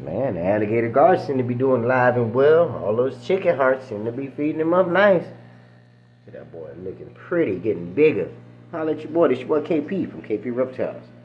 Man, the alligator guards seem to be doing live and well. All those chicken hearts seem to be feeding them up nice. Look at that boy looking pretty, getting bigger. Holla at your boy. This your boy KP from KP Reptiles.